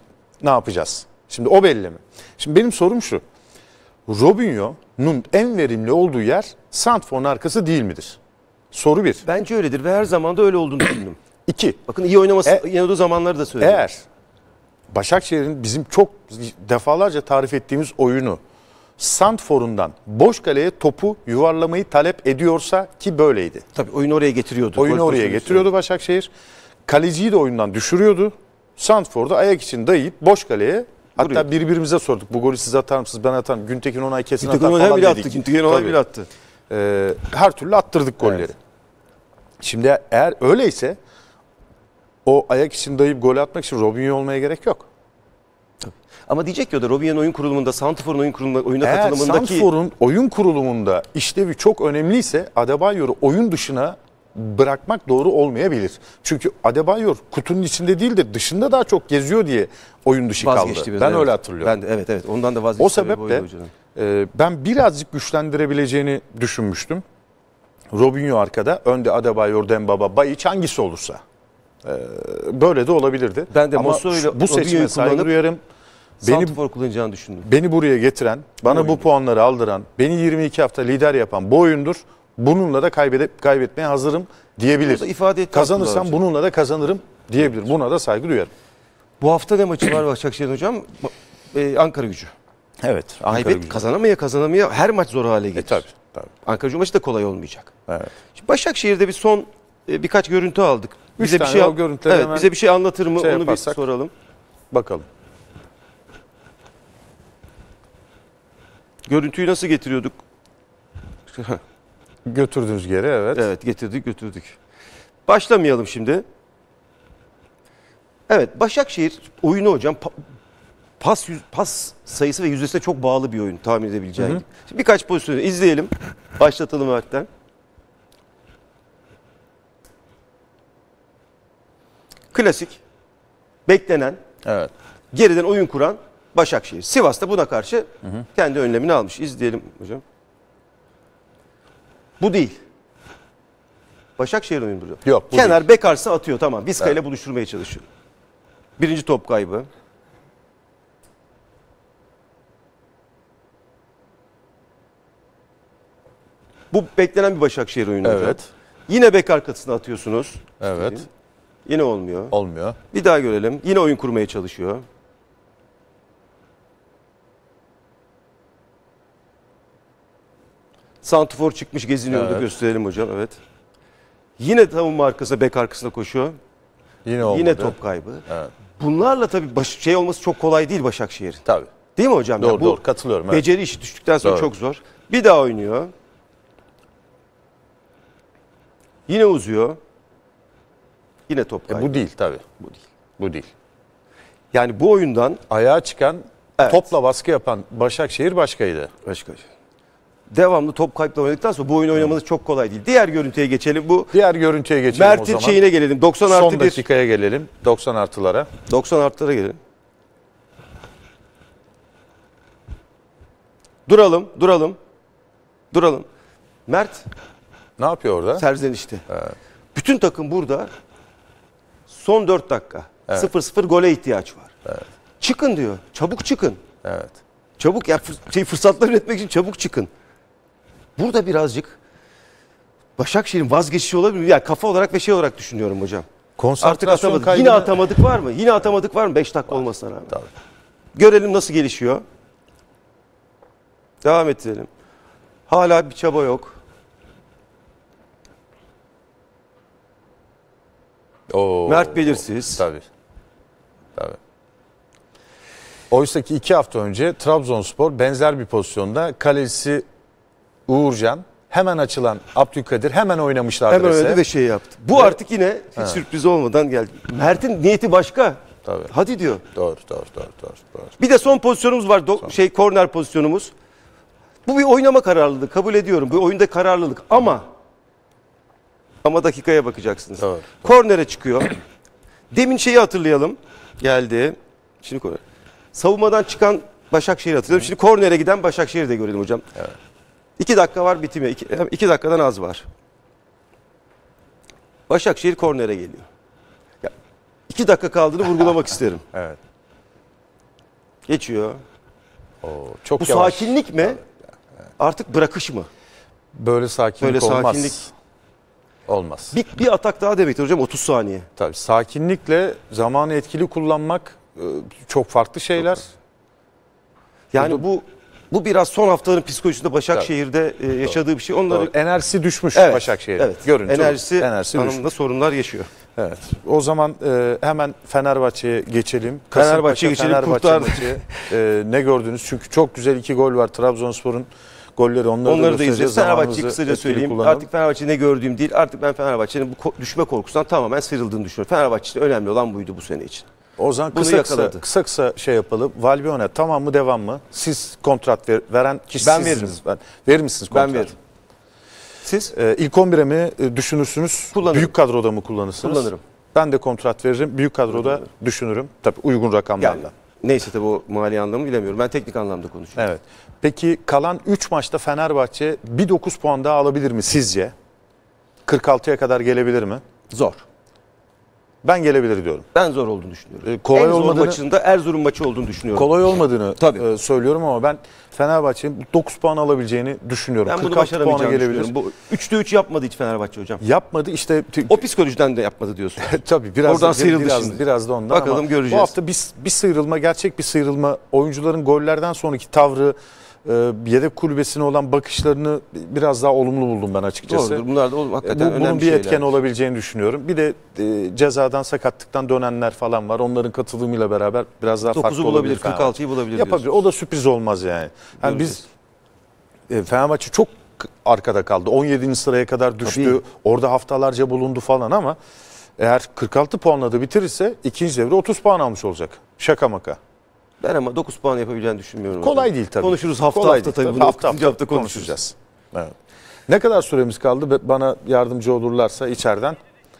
ne yapacağız? Şimdi o belli mi? Şimdi benim sorum şu. Robinho'nun en verimli olduğu yer santrforun arkası değil midir? Soru 1. Bence öyledir ve her zaman da öyle olduğunu düşündüm. 2. Bakın iyi oynadığı zamanları da söyledim. Eğer Başakşehir'in bizim çok defalarca tarif ettiğimiz oyunu santrforundan boş kaleye topu yuvarlamayı talep ediyorsa, ki böyleydi. Tabii oyunu oraya getiriyordu. Oyunu Gol oraya pozisyonu getiriyordu Başakşehir. Kaleciyi de oyundan düşürüyordu. Santrfor'da ayak için dayayıp boş kaleye, hatta Vuruyor. birbirimize sorduk. Bu golü siz atar mısınız, ben atarım. Güntekin Onay kesin atar Güntekin falan Onay bile dedik. attı. Güntekin Onay Tabii. bile attı. Her türlü attırdık golleri. Evet. Şimdi eğer öyleyse o ayak için dayayıp gol atmak için Robinho olmaya gerek yok. Ama diyecek ki o da Robinho'nun oyun kurulumunda, Santrfor'un oyun kurulumunda, oyuna Eğer katılımındaki... Santrfor'un oyun kurulumunda işlevi çok önemliyse Adebayor'u oyun dışına bırakmak doğru olmayabilir. Çünkü Adebayor kutunun içinde değil de dışında daha çok geziyor diye oyun dışı vazgeçti kaldı. biraz, Ben evet. öyle hatırlıyorum. Ben de, evet ondan da vazgeçti. O sebeple ben birazcık güçlendirebileceğini düşünmüştüm. Robinho arkada, önde Adebayor, Dembaba, Bayiç hangisi olursa. Böyle de olabilirdi. Ben de ama Mosso ile bu seçime Robinho'yu saygı kullanıp duyarım. Santrfor kullanacağını düşündüm. Beni buraya getiren, bana bu puanları aldıran, beni 22 hafta lider yapan bu oyundur. Bununla da kaybetmeye hazırım diyebilir. Burada ifade etti Kazanırsam Abdullah Hocam. bununla da kazanırım diyebilir. Buna da saygı duyarım. Bu hafta ne maçı var Başakşehir'in hocam? Ankara Gücü. Evet. Kazanamaya her maç zor hale gelir. Tabii. Ankara Gücü maçı da kolay olmayacak. Evet. Şimdi Başakşehir'de bir son birkaç görüntü aldık. Bize bir şey, o görüntüleri hemen bize bir şey anlatır mı onu yaparsak, bir soralım. bakalım. Görüntüyü nasıl getiriyorduk? Götürdüğünüz yere, evet. Evet, götürdük. Başlamayalım şimdi. Evet, Başakşehir oyunu hocam pas sayısı ve yüzdesine çok bağlı bir oyun tahmin edebileceğin gibi. Şimdi birkaç pozisyonu izleyelim. Başlatalım Mert'ten. Klasik, beklenen, Evet. geriden oyun kuran Başakşehir. Sivas da buna karşı kendi önlemini almış. İzleyelim hocam. Bu değil. Başakşehir oyunu burada. Yok, bu Kenar değil. bek arasına atıyor, tamam. Vizca ile buluşturmaya çalışıyor. Birinci top kaybı. Bu beklenen bir Başakşehir oyunu hocam. Evet. Yine bek arkasına atıyorsunuz. Evet. Yine olmuyor. Olmuyor. Bir daha görelim. Yine oyun kurmaya çalışıyor. Santrfor çıkmış, geziniyor, Evet. gösterelim hocam. Evet. Yine savunma arkasına, bek arkasına koşuyor. Yine olmadı. Yine top kaybı. Evet. Bunlarla tabii şey olması çok kolay değil Başakşehir'in. Tabii. Değil mi hocam? Doğru, Ya bu doğru. Katılıyorum. Evet. beceri işi düştükten sonra Doğru. çok zor. Bir daha oynuyor. Yine uzuyor. Yine top kaybı. Bu değil tabii. Bu değil. Bu değil. Yani bu oyundan Ayağa çıkan, Evet. topla baskı yapan Başakşehir başkaydı. başka devamlı top kayıpla oynadıktan sonra bu oyunu oynamanız çok kolay değil. Diğer görüntüye geçelim. Bu Diğer görüntüye geçelim o Mert'in zaman. şeyine gelelim. 90 Son artı 1. dakikaya gelelim. 90 artılara. 90 artılara gelelim. Duralım. Mert Ne yapıyor orada? serzenişte. Bütün takım burada. Son 4 dakika. 0-0 gole ihtiyaç var. Çıkın diyor. Çabuk çıkın. Evet. Çabuk ya fırsatlar üretmek için çabuk çıkın. Burada birazcık Başakşehir'in vazgeçişi olabilir. Yani kafa olarak ve şey olarak düşünüyorum hocam. Artık Konsantrasyon atamadık. kaybı. Yine atamadık var mı? Yine atamadık var mı? 5 dakika olmasına rağmen. Tabii. Görelim nasıl gelişiyor. Devam ettirelim. Hala bir çaba yok. Oo. Mert belirsiz. Tabii. Oysa ki 2 hafta önce Trabzonspor benzer bir pozisyonda kalecisi Uğurcan, hemen açılan Abdülkadir hemen oynamışlar Hemen adrese. öyle ve şey yaptı. Bu artık yine hiç sürpriz olmadan geldi. Mert'in niyeti başka. Tabii. Hadi diyor. Doğru. Bir de son pozisyonumuz var. Korner pozisyonumuz. Bu bir oynama kararlılığı. Kabul ediyorum. Bu oyunda kararlılık ama dakikaya bakacaksınız. Doğru. Kornere çıkıyor. Demin şeyi hatırlayalım. Geldi. Şimdi korner. Savunmadan çıkan Başakşehir'i hatırlayalım. Şimdi kornere giden Başakşehir'i de görelim hocam. Evet. 2 dakika var bitimi. 2 dakikadan az var. Başakşehir kornere geliyor. 2 dakika kaldığını vurgulamak isterim. Evet. Geçiyor. Çok Bu yavaş. sakinlik mi? Artık bırakış mı? Böyle sakinlik Böyle olmaz. sakinlik. Olmaz. Bir atak daha demektir hocam, 30 saniye. Tabii sakinlikle zamanı etkili kullanmak çok farklı şeyler. Yani bu biraz son haftaların psikolojisinde Başakşehir'de yaşadığı bir şey. Onları Enerjisi düşmüş Evet, Başakşehir'in. evet. Görünce Enerjisi düşmüş. anlamında sorunlar yaşıyor. Evet. O zaman hemen Fenerbahçe'ye geçelim. Fenerbahçe'ye geçelim, kurtar. Maçı. Ne gördünüz? Çünkü çok güzel 2 gol var. Trabzonspor'un golleri. Onları da izleyeceğiz. Fenerbahçe'yi kısaca etkili söyleyeyim. kullanalım. Artık Fenerbahçe ne gördüğüm değil. Artık ben Fenerbahçe'nin bu düşme korkusundan tamamen sıyrıldığını düşünüyorum. Fenerbahçe için önemli olan buydu bu sene için. O zaman Bunu yakaladı. kısa şey yapalım. Valbuena tamam mı devam mı? Siz kontrat veren kişi Ben sizsiniz. Verir misiniz kontrat? Ben veririm. Siz? İlk 11'e mi düşünürsünüz? Kullanırım. Büyük kadroda mı kullanırsınız? Kullanırım. Ben de kontrat veririm. Büyük kadroda düşünürüm. Tabii uygun rakamlarla. Yani, neyse tabii o mali anlamı bilemiyorum. Ben teknik anlamda konuşuyorum. Evet. Peki kalan 3 maçta Fenerbahçe bir 9 puan daha alabilir mi sizce? 46'ya kadar gelebilir mi? Zor. Ben gelebilir diyorum. Ben zor olduğunu düşünüyorum. Kolay en zor olmadığını- maçında Erzurum maçı olduğunu düşünüyorum. Kolay olmadığını Tabii. söylüyorum ama ben Fenerbahçe'nin 9 puan alabileceğini düşünüyorum. Ben bunu 46 puana başaramayacağını gelebilir. düşünüyorum. Bu 3'te 3 yapmadı hiç Fenerbahçe hocam. Yapmadı işte. O psikolojiden de yapmadı diyorsun. Tabii biraz Oradan da, sıyrıldı biraz, şimdi. biraz da ondan Bakalım, ama göreceğiz. bu hafta bir sıyrılma, gerçek bir sıyrılma. Oyuncuların gollerden sonraki tavrı, yedek kulübesine olan bakışlarını biraz daha olumlu buldum ben açıkçası. Doğrudur. Bunlar da hakikaten önemli Bunun bir şeyler. etken olabileceğini düşünüyorum. Bir de cezadan, sakatlıktan dönenler falan var. Onların katılımıyla beraber biraz daha farklı 9'u olabilir. bulabilir, 46'yı bulabilir Yapabilir. diyorsun. O da sürpriz olmaz yani. Yani biz Fenerbahçe çok arkada kaldı. 17. sıraya kadar düştü. Tabii. Orada haftalarca bulundu falan ama eğer 46 puanla da bitirirse ikinci devre 30 puan almış olacak. Şaka maka. Ben ama 9 puan yapabileceğini düşünmüyorum. Kolay hocam. değil tabii. Konuşuruz hafta Kolay hafta değil tabii. Bunu Hafta hafta konuşacağız. konuşacağız. Evet. Ne kadar süremiz kaldı? Bana yardımcı olurlarsa içeriden.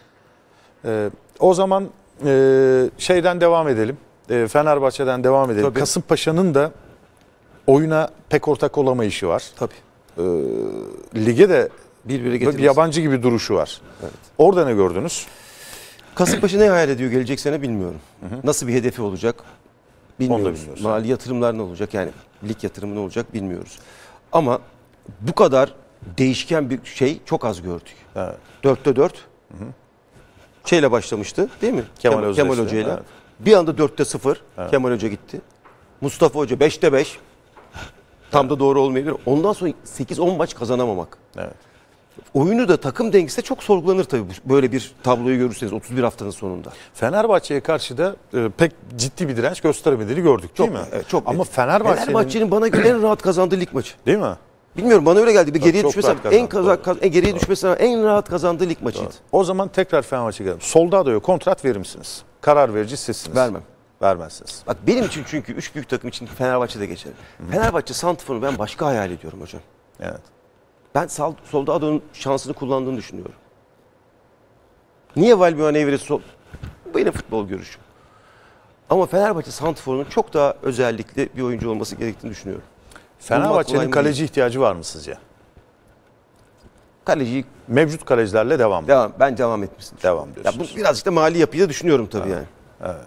O zaman şeyden devam edelim. Fenerbahçe'den devam edelim. Tabii. Kasımpaşa'nın da oyuna pek ortak olamayışı var. Tabii. Lige de Birbiri bir getiririz. yabancı gibi duruşu var. Evet. Orada ne gördünüz? Kasımpaşa ne hayal ediyor gelecek sene bilmiyorum. Nasıl bir hedefi olacak Onu da bilmiyoruz. bilmiyoruz. Mali yatırımlar ne olacak, yani lig yatırımı ne olacak bilmiyoruz. Ama bu kadar değişken bir şey çok az gördük. Evet. 4'te 4. Şeyle başlamıştı değil mi? Kemal Özdeş'le, Hoca'yla. evet. Bir anda 4'te 0. Kemal Hoca gitti. Mustafa Hoca 5'te 5. Tam da doğru olmayabilir. Ondan sonra 8-10 maç kazanamamak. Evet. Oyunu da takım dengesi de çok sorgulanır tabii böyle bir tabloyu görürseniz 31 haftanın sonunda. Fenerbahçe'ye karşı da pek ciddi bir direnç gösteremediğini gördük değil Çok, mi? evet, çok Ama net. Fenerbahçe'nin Fenerbahçe'nin bana göre en rahat kazandığı lig maçı. değil mi? Bilmiyorum, bana öyle geldi. Bir geriye çok düşmesi rahat kazandı, geriye düşmesi en rahat kazandığı lig maçıydı. O zaman tekrar Fenerbahçe'ye gelelim. Soldado'ya kontrat verir misiniz? Karar verici sizsiniz. Vermem. Vermezsiniz. Bak benim için, çünkü 3 büyük takım için Fenerbahçe'de geçer. Fenerbahçe santrforunu ben başka hayal ediyorum hocam. Evet. Ben Soldado'nun şansını kullandığını düşünüyorum. Niye Valbuena'ya verir Bu benim futbol görüşüm. Ama Fenerbahçe santrforunun çok daha özellikli bir oyuncu olması gerektiğini düşünüyorum. kolay Fenerbahçe'nin mı kaleci ihtiyacı var mı sizce? Kaleciyi Mevcut kalecilerle devam. ben devam etmesini düşünüyorum. Devam Ya diyorsunuz. bu birazcık da mali yapıyı da düşünüyorum tabii yani. Evet.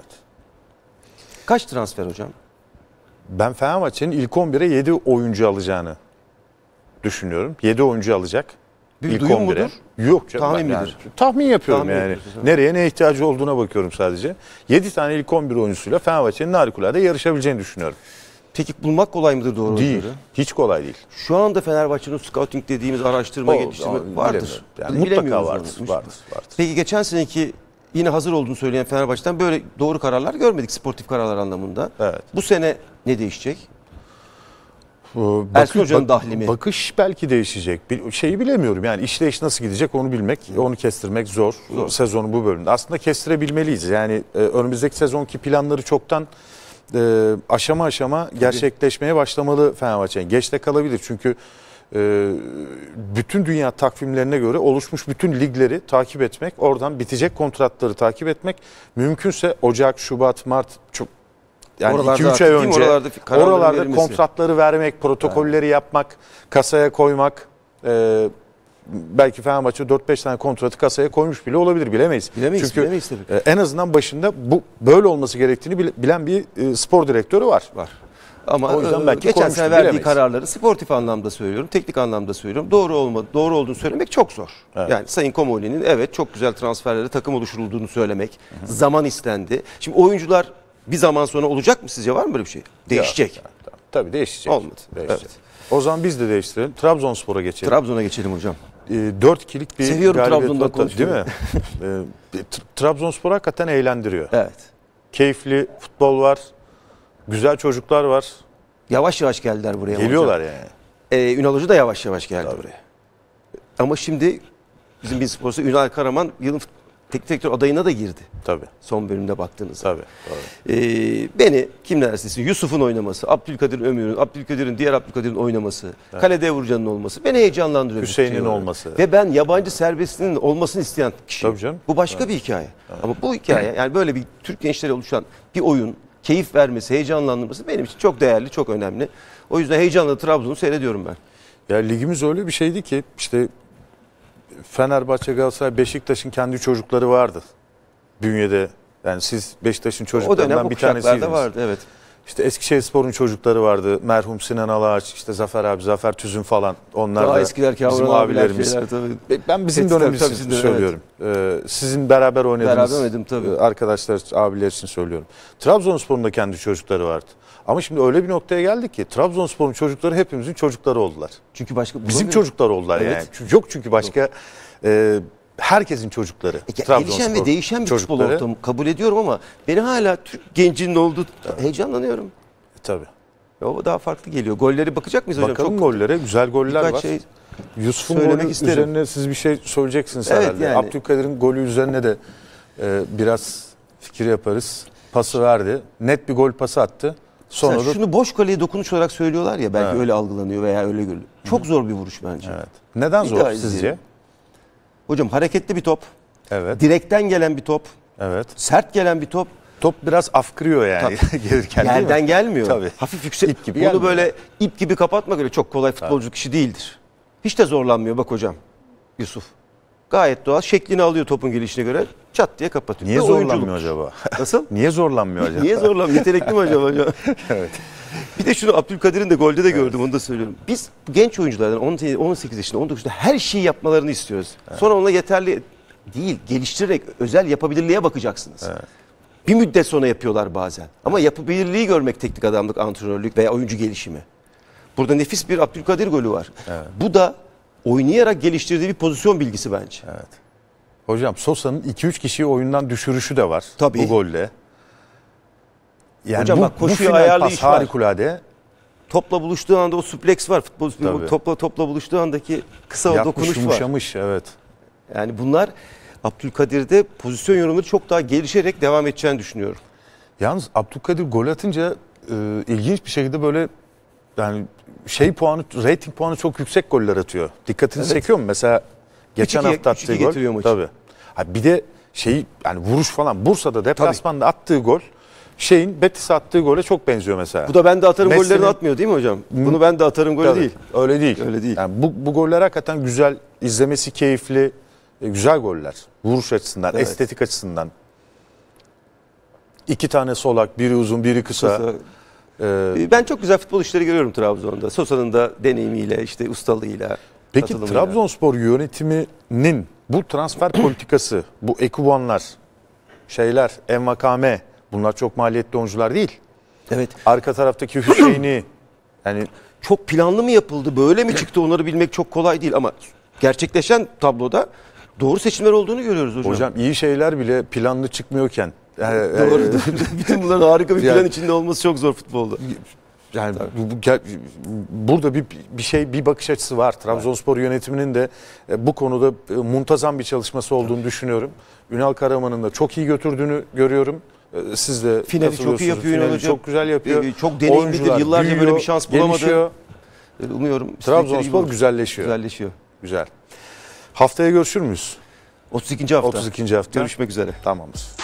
Kaç transfer hocam? Ben Fenerbahçe'nin ilk 11'e 7 oyuncu alacağını düşünüyorum. 7 oyuncu alacak. Bir İlk duyum 11'e. mudur? Yok canım. Tahmin ben midir? Tahmin yapıyorum Tahmin yani. yapıyorsun, ha. Nereye ne ihtiyacı olduğuna bakıyorum sadece. 7 tane ilk 11 oyuncusuyla Fenerbahçe'nin harikulade yarışabileceğini düşünüyorum. Teknik bulmak kolay mıdır doğru Değil. oyuncuları? Hiç kolay değil. Şu anda Fenerbahçe'nin scouting dediğimiz araştırma, geliştirme vardır. Yani Biz mutlaka bilemiyoruz vardır. onu. Vardır. Peki geçen seneki yine hazır olduğunu söyleyen Fenerbahçe'den böyle doğru kararlar görmedik, sportif kararlar anlamında. Evet. Bu sene ne değişecek? Ersun Hoca'nın dahli mi? Bakış belki değişecek. Şeyi bilemiyorum yani işleyiş nasıl gidecek onu bilmek, onu kestirmek zor. Sezonu bu bölümde. Aslında kestirebilmeliyiz. Yani önümüzdeki sezonki planları çoktan aşama aşama gerçekleşmeye başlamalı Fenerbahçe. Geçte kalabilir çünkü bütün dünya takvimlerine göre oluşmuş bütün ligleri takip etmek, oradan bitecek kontratları takip etmek, mümkünse Ocak, Şubat, Mart çok yani Oralarda 2-3 ay artık değil mi? önce Oralarda kararların oralarda verilmesi. kontratları vermek, protokolleri yapmak, kasaya koymak, belki Fenerbahçe 4-5 tane kontratı kasaya koymuş bile olabilir, bilemeyiz. Bilemeyiz, Çünkü bilemeyiz tabii. en azından başında bu böyle olması gerektiğini bilen bir spor direktörü var. Var. Ama O yüzden belki geçen koymuştur, sene verdiği bilemeyiz. kararları sportif anlamda söylüyorum, teknik anlamda söylüyorum. Doğru olduğunu söylemek çok zor. Evet. Yani Sayın Komoli'nin evet çok güzel transferlere takım oluşturulduğunu söylemek, zaman istendi. Şimdi oyuncular bir zaman sonra olacak mı sizce, var mı böyle bir şey? Değişecek. Tabii değişecek. Olmadı. Değişecek. Evet. O zaman biz de değiştirelim. Trabzonspor'a geçelim. Trabzon'a geçelim hocam. 4-2'lik bir Seviyorum galibiyet Trabzon'dan var. Değil konuşmayı. mi? Trabzonspor hakikaten eğlendiriyor. Evet. Keyifli futbol var. Güzel çocuklar var. Yavaş yavaş geldiler buraya. Geliyorlar hocam. yani. Ünal Hoca da yavaş yavaş geldi Tabii. buraya. Ama şimdi bizim bir sporcu Ünal Karaman yılın teknik direktör adayına da girdi. Tabii. Son bölümde baktığınızda. Tabii. Doğru. Beni kim dersi Yusuf'un oynaması, Abdülkadir Ömür'ün, diğer Abdülkadir'in oynaması, kalede Uğurcan'ın olması beni heyecanlandırıyor. Hüseyin'in bir şey olarak. olması. Ve ben yabancı serbestliğinin olmasını isteyen kişiyim. Tabii canım. Bu başka bir hikaye. Ama bu hikaye, yani böyle bir Türk gençleri oluşan bir oyun, keyif vermesi, heyecanlandırması benim için çok değerli, çok önemli. O yüzden heyecanla Trabzon'u seyrediyorum ben. Ya ligimiz öyle bir şeydi ki işte Fenerbahçe, Galatasaray, Beşiktaş'ın kendi çocukları vardı. Bünyede. Yani siz Beşiktaş'ın O dönem çocuklarından o bir kuşaklarda tanesiydiniz. vardı, evet. İşte Eskişehirspor'un çocukları vardı. Merhum Sinan Alağaç, işte Zafer abi, Zafer Tüzün falan. Onlar Daha da eskiler bizim Kavran abiler abilerimiz. şeyler tabii. Ben bizim Tabii, dönemimiz tabii, için sizin de, söylüyorum. Sizin beraber oynadığınız Beraber oynadım, tabii. arkadaşlar, abiler için söylüyorum. Trabzonspor'un da kendi çocukları vardı. Ama şimdi öyle bir noktaya geldik ki Trabzonspor'un çocukları hepimizin çocukları oldular. Çünkü başka Bizim bulamıyorum. çocuklar oldular Evet. yani. Yok çünkü başka herkesin çocukları. Gelişen ve değişen bir futbol çocukları. ortamı kabul ediyorum ama beni hala Türk gencinin olduğu heyecanlanıyorum. Tabii. O daha farklı geliyor. Golleri bakacak mıyız hocam? Bakalım Çok gollere. Güzel goller birkaç var. şey Yusuf'un söylemek golü isterim. üzerine siz bir şey söyleyeceksiniz Evet, herhalde. yani. Abdülkadir'in golü üzerine de biraz fikir yaparız. Pası verdi. Net bir gol pası attı. Sonra Mesela da şunu boş kaleye dokunuş olarak söylüyorlar ya, belki Evet. öyle algılanıyor veya öyle görülüyor. Çok zor bir vuruş bence. evet. Neden Bir zor daha sizce? izleyelim. Hocam hareketli bir top, Evet. direkten gelen bir top, Evet. sert gelen bir top, Top biraz afkırıyor yani gelirken değil mi? yerden gelmiyor. Tabii. Hafif yüksek. İp gibi Bunu gelmiyor. böyle ip gibi kapatmak öyle çok kolay futbolculuk işi değildir. Hiç de zorlanmıyor bak hocam Yusuf. Gayet doğal. Şeklini alıyor topun gelişine göre. Çat diye kapatıyor. Niye Ve zorlanmıyor oyunculuk. acaba? Nasıl? Niye zorlanmıyor acaba? Niye zorlanmıyor? Yetenekli mi acaba hocam? Evet. Bir de şunu Abdülkadir'in de golde de gördüm, onu da söylüyorum. Biz genç oyunculardan 18 yaşında, 19 yaşında her şeyi yapmalarını istiyoruz. Sonra ona yeterli değil, geliştirerek özel yapabilirliğe bakacaksınız. Bir müddet sonra yapıyorlar bazen. Ama yapabilirliği görmek teknik adamlık, antrenörlük veya oyuncu gelişimi. Burada nefis bir Abdülkadir golü var. Bu da oynayarak geliştirdiği bir pozisyon bilgisi bence. Evet. Hocam Sosa'nın 2-3 kişiyi oyundan düşürüşü de var Tabii. bu golle. Yani Hocam bu, bak, koşuya bu final ayarlayış pas var. harikulade. Topla buluştuğu anda o suplex var. Futbol Tabii. topla buluştuğu andaki kısa o Yapmış, dokunuş var. yumuşamış, evet. Yani bunlar Abdülkadir'de pozisyon yorumları çok daha gelişerek devam edeceğini düşünüyorum. Yalnız Abdülkadir gol atınca ilginç bir şekilde böyle yani puanı, rating puanı çok yüksek goller atıyor. Dikkatini Evet. çekiyor mu? Mesela geçen 3-2'ye hafta attığı gol. getiriyor maçı. Tabii. Ha, bir de yani vuruş falan Bursa'da deplasmanda attığı gol Betis'e attığı gole çok benziyor mesela. Bu da ben de atarım Messi'nin- gollerini atmıyor değil mi hocam? Bunu ben de atarım golü Tabii, değil. Öyle değil. Öyle değil. Yani bu goller hakikaten güzel, izlemesi keyifli, güzel goller. Vuruş açısından, Evet. estetik açısından. 2 tane solak, biri uzun, biri kısa. Ben çok güzel futbol işleri görüyorum Trabzon'da. Sosa'nın da deneyimiyle, işte ustalığıyla, Peki katılımıyla. Trabzonspor yönetiminin bu transfer politikası, bu Ekubanlar, Envakame, bunlar çok maliyetli oyuncular değil. Evet. Arka taraftaki Hüseyin'i, yani Çok planlı mı yapıldı, böyle mi çıktı onları bilmek çok kolay değil ama gerçekleşen tabloda doğru seçimler olduğunu görüyoruz hocam. hocam iyi şeyler bile planlı çıkmıyorken. Doğru. Bütün bunların harika bir plan Yani- içinde olması çok zor futbolda. Yani burada bir bakış açısı var. Trabzonspor yönetiminin de bu konuda muntazam bir çalışması olduğunu düşünüyorum. Ünal Karaman'ın da çok iyi götürdüğünü görüyorum. Siz de Finali çok iyi katılıyorsunuz. yapıyor Ünal Finali hocam. çok güzel yapıyor. Çok deneyimlidir. Oyuncular Yıllarca böyle büyüyor, bir şans bulamadı. gelişiyor. Umuyorum Trabzonspor güzelleşiyor. güzelleşiyor. Güzel. Haftaya görüşür müyüz? 32. hafta. 32. hafta. Görüşmek üzere. Tamamdır.